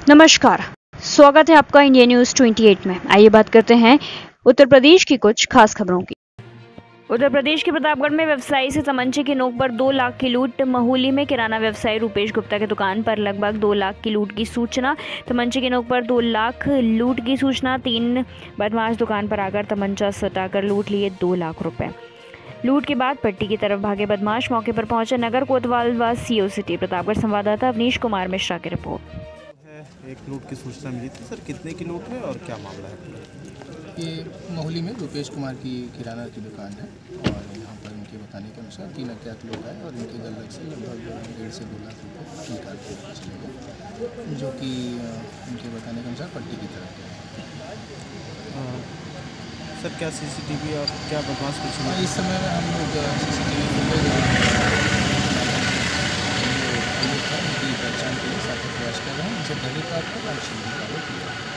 नमस्कार, स्वागत है आपका इंडिया न्यूज 28 में। आइए बात करते हैं उत्तर प्रदेश की कुछ खास खबरों की। उत्तर प्रदेश के प्रतापगढ़ में व्यवसायी से तमंचे की नोक पर 2 लाख की लूट। महूली में किराना व्यवसायी रूपेश गुप्ता की दुकान पर लगभग 2 लाख की लूट की सूचना। तमंचे की नोक पर 2 लाख लूट की सूचना। 3 बदमाश दुकान पर आकर तमंचा सटाकर लूट लिए 2 लाख रुपए। लूट के बाद पट्टी की तरफ भागे बदमाश। मौके पर पहुंचे नगर कोतवाल व सीओ सिटी। प्रतापगढ़ संवाददाता अवनीश कुमार मिश्रा की रिपोर्ट। एक लूट की सूचना मिली थी सर, कितने की लूट है और क्या मामला है? ये महूली में रूपेश कुमार की किराना की दुकान है और यहाँ पर इनके बताने के अनुसार 3 अज्ञात लोग आए और इनके गलत से लगभग 1.5 से 2 लाख रुपये निकाल के चले गए, जो कि इनके बताने के अनुसार पट्टी की तरफ गए। सर क्या सीसीटीवी और क्या बदमाश कुछ इस समय में हम लोग सीसीटीवी फुटेज पहचान के लिए साथ प्रयास कर रहे हैं, उनसे पहले प्राप्त कर